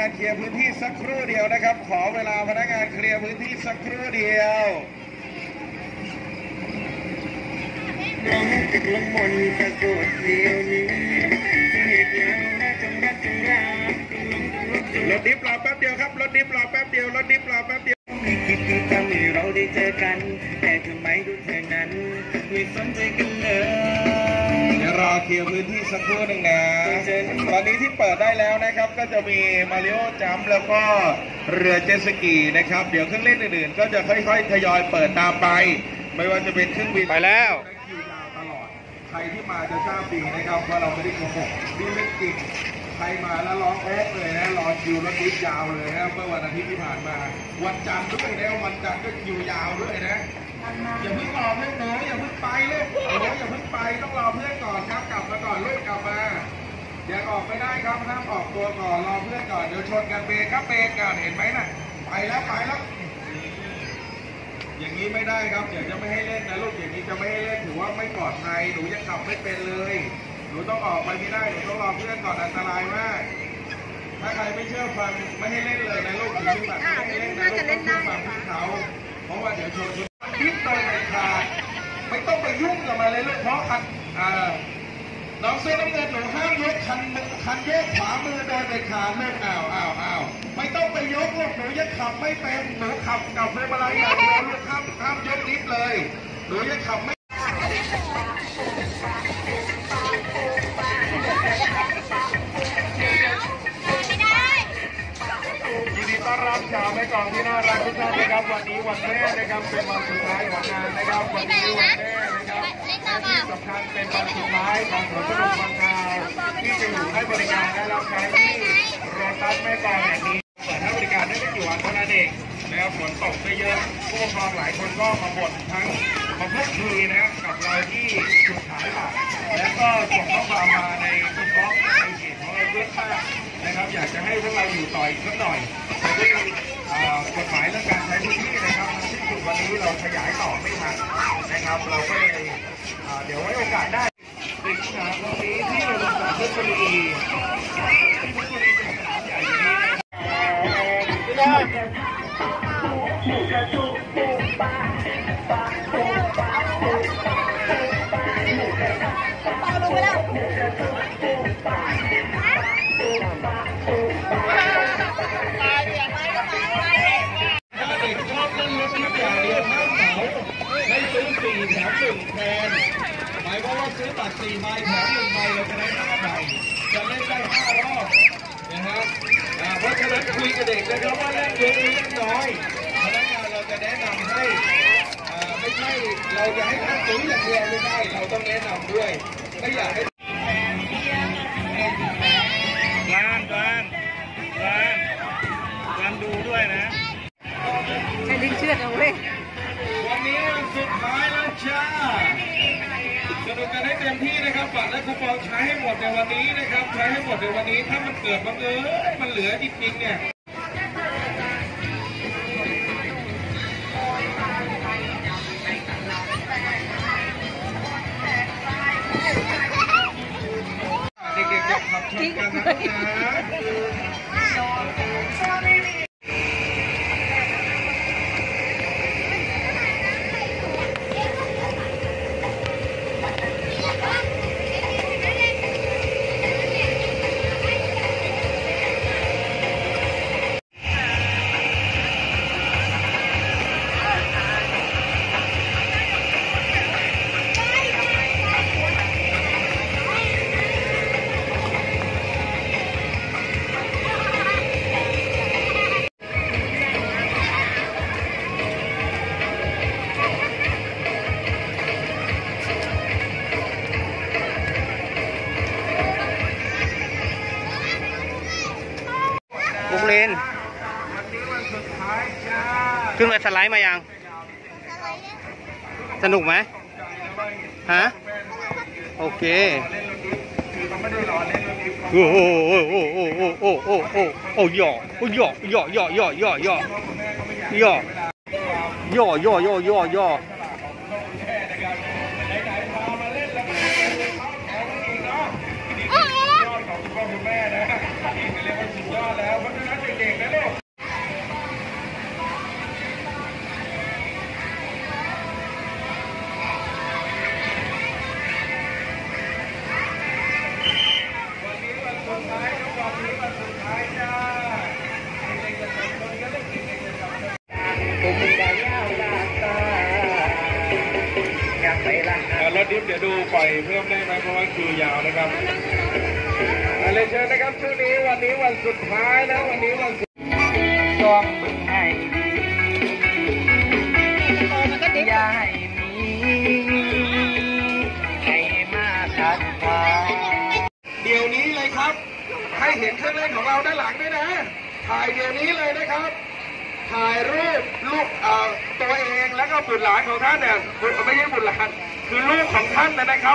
านเคลียร์พื้นที่สักครู่เดียวนะครับขอเวลาพนักงานเคลียร์พื้นที่สักครู่เดียวน้องติดลมมนกระโดดเดียวนี้รถดิฟรอแป๊บเดียวครับรถดิฟรอแป๊บเดียวรถดิฟรอแป๊บเดียวไม่คิดที่ทำให้เราได้เจอกันแต่ทำไมดูเธอนั้นไม่สนใจกันเลยเดี๋ยวรอเคลียร์พื้นที่สักครู่หนึ่งนะตอนนี้ที่เปิดได้แล้วนะครับก็จะมีมาริโอจัมป์แล้วก็เรือเจ็ตสกีนะครับเดี๋ยวเครื่องเล่นอื่นๆก็จะค่อยๆทยอยเปิดตามไปไม่ว่าจะเป็นเครื่องบินไปแล้วคิวยาวตลอดใครที่มาจะทราบดีนะครับว่าเราไม่ได้โกหกนี่เรื่องจริงใครมาแล้วร้องโอ๊กเลยนะรอคิวรถดิฟยาวเลยนะเมื่อวันอาทิตย์ที่ผ่านมาวันจันทร์ด้วยนะวันจันทร์ก็คิวยาวด้วยนะอย่าเพิ่งรอเพื่อนนะอย่าเพิ่งไปเลยอย่าเพิ่งไปต้องรอเพื่อนก่อนครับกลับมาก่อนลูกกลับมาอย่าออกไม่ได้ครับห้ามออกตัวก่อนรอเพื่อนก่อนเดี๋ยวชนกันเบรกครับเบรกก่อนเห็นไหมน่ะไปแล้วอย่างนี้ไม่ได้ครับเดี๋ยวจะไม่ให้เล่นนะลูกอย่างนี้จะไม่ให้เล่นถือว่าไม่ปลอดภัยหนูยังขับไม่เป็นเลยหนูต้องออกไปไม่ได้หนูต้องรอเพื่อนก่อนอันตรายมากถ้าใครไม่เชื่อฟังไม่ให้เล่นเลยนะลูกถึงแบบไม่ให้เล่นนะลูกต้องเชื่อฟังพี่เขาเพราะว่าเดี๋ยวชนพิษโดยไม่ขาดไม่ต้องไปยุ่งกับมันเลยลูกเพราะน้องเสื้อน้ำเงินหนูห้ามยกคันโยกขวามือโดยเด็ดขาดเลยอ้าวไม่ต้องไปยกลูกหนูยังขับไม่เป็นหนูขับกับเรืออะไรอย่างเดียวลูกห้ามยกนิดเลยหนูยังขับไม่ยินดีต้อนรับชาวแม่กลองที่น่ารักทุกท่านนะครับวันนี้วันแม่นะครับเป็นวันสุดท้ายของงานนะครับวันนี้วันแม่นะครับที่สำคัญเป็นวันสุดท้ายของสวนสนุกบางนาที่จะอยู่ให้บริการและรับใช้ที่โรตัสแม่กลองแห่งนี้เปิดให้บริการได้ไม่กี่วันเท่านั้นเองนะครับฝนตกไปเยอะผู้ปกครองหลายคนก็มาบ่นทั้งมาพูดคุยนะครับกับเราที่จุดขายบัตรแล้วก็ส่งข้อความมาในอินบ็อกซ์ในเพจของเราเยอะมากนะครับอยากจะให้พวกเราอยู่ต่ออีกสักหน่อยแต่ด้วยกฎหมายเรื่องการใช้พื้นที่นะครับมันสิ้นสุดวันนี้เราขยายต่อไม่ทันนะครับเราก็เลยเดี๋ยวไว้โอกาสได้ติดงานวันนี้ที่โรงพยาบาลเพชรบุรีที่เพชรบุรีเป็นสนามใหญ่อย่างนี้ให้ซื้อ4 แถม 1แทนหมายความว่าซื้อบัตร4 ใบแถม 1 ใบเราจะได้5 ใบจะเล่นได้5 รอบนะครับเพราะฉะนั้นคุยกับเด็กนะครับว่าเล่นเยอะหรือเล่นน้อยพนักงานเราจะแนะนำให้ไม่ใช่เราจะให้ท่านซื้ออย่างเดียวไม่ได้เราต้องแนะนำด้วยไม่อยากให้การดูด้วยนะใช้ลิ้นเชือดเอาเลยวันนี้วันสุดท้ายแล้วจ้าสนุกกันให้เต็มที่นะครับบัตรและคูปองใช้ให้หมดในวันนี้นะครับใช้ให้หมดในวันนี้ถ้ามันเกิดมันเหลือจริงๆเนี่ยเด็กๆจะขับชนกันนะบุกเลนขึ้นมาสไลด์มายังสนุกไหมฮะโอเคโอ้โหโอ้ย่อย่ออดแล้วเพราะฉะนั้นเด็กๆนะลูกวันนี้วันสุดท้ายทุกวันนี้วันสุดท้ายจ้าเด็กๆจะทำคนก็เด็กๆจะทำผมมีการย่าวลาตาอยากไปละรถดิฟเดี๋ยวดูปล่อยเพิ่มได้ไหมเพราะว่าคิวยาวนะครับอะไรเชิญนะครับช่วงนี้วันนี้วันสุดท้ายนะวันนี้วันสุดจองมึงให้ดีอย่าให้มีให้มาขัดขวางเดี๋ยวนี้เลยครับให้เห็นเครื่องเล่นของเราด้านหลังด้วยนะถ่ายเดี๋ยวนี้เลยนะครับถ่ายรูปลูกตัวเองแล้วก็บุตรหลานของท่านเนี่ยไม่ใช่บุตรหลานคือลูกของท่านนะครับ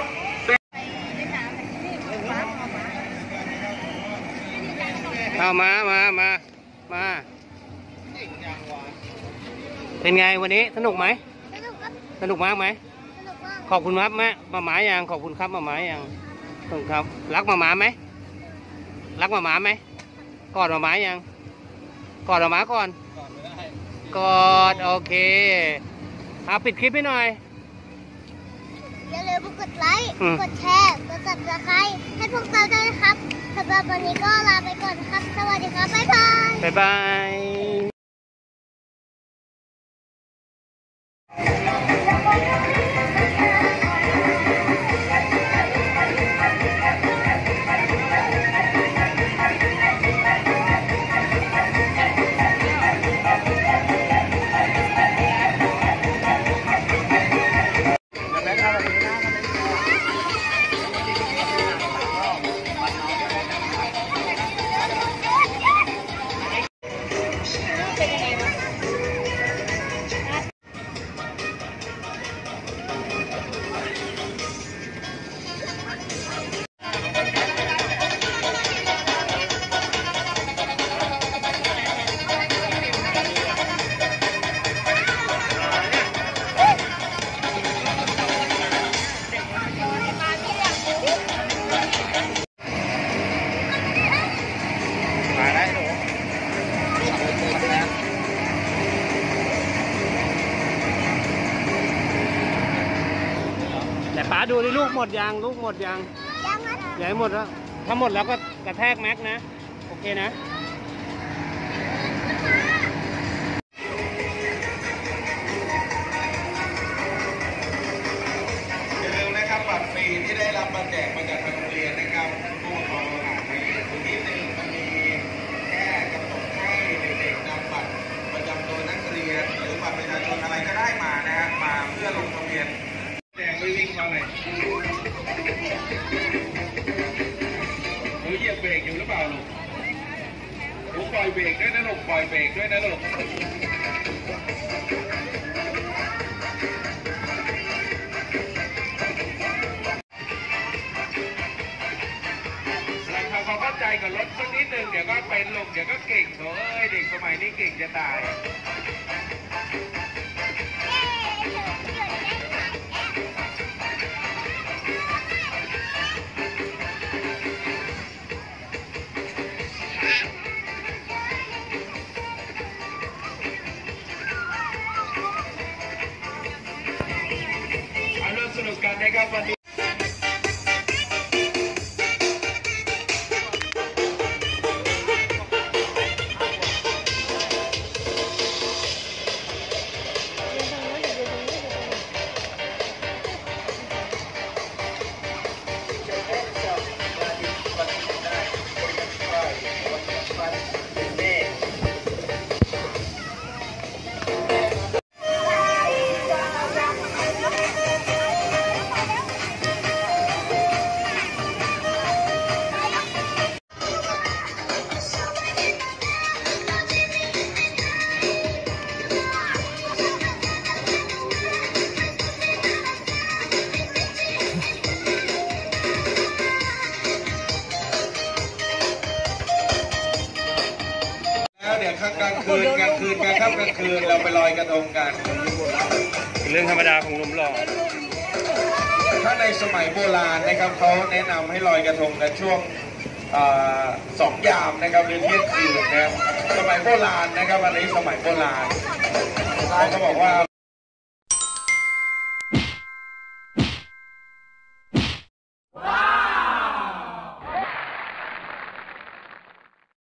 เอามาเป็นไงวันนี้สนุกไหมสนุกมากไหมขอบคุณครับแม่มาหมายังขอบคุณครับมาหมายังขอบคุณครับรักมาหมาไหมรักมาหมาไหมกอดมาหมายังกอดมาหมาก่อนกอดโอเคเอาปิดคลิปให้หน่อยอย่าลืมกดไลค์กดแชร์กด Subscribe ให้พวกเราด้วยนะครับสำหรับวันนี้ก็ลาไปก่อนครับสวัสดีครับบ๊ายบายบ๊ายบายแต่ป๋าดูดิลูกหมดยังลูกหมดยังยังหมดแล้วถ้าหมดแล้วก็กระแทกแม็กนะโอเคนะอย่าลืมนะครับบัตรฟรีที่ได้รับมาแจกมาจากทางโรงเรียนนะครับผู้ปกครองอ่านไปดูนิดนึงมันมีแค่กำหนดให้เด็กๆนำบัตรประจำตัวนักเรียนหรือบัตรประชาชนอะไรก็ได้มานะฮะมาเพื่อลงทะเบียนแจกไม่วิ่งมาเลยหนูเหยียบเบรกอยู่หรือเปล่าลูกหนูปล่อยเบรกด้วยนะลูกปล่อยเบรกด้วยนะลูกทำความเข้าใจกับรถสักนิดหนึ่งเดี๋ยวก็เป็นลงเดี๋ยวก็เก่งโอ้ยเด็กสมัยนี้เก่งจะตายร่วมสนุกกันนะครับวันนี้เดี๋ยวกลางคืนกลางคืนเราไปลอยกระทงกันเป็นเรื่องธรรมดาของหนุ่มหล่อถ้าในสมัยโบราณนะครับเขาแนะนำให้ลอยกระทงกันช่วง 2 ยามนะครับหรือเที่ยงคืนนะครับสมัยโบราณนะครับอันนี้สมัยโบราณเขาบอกว่า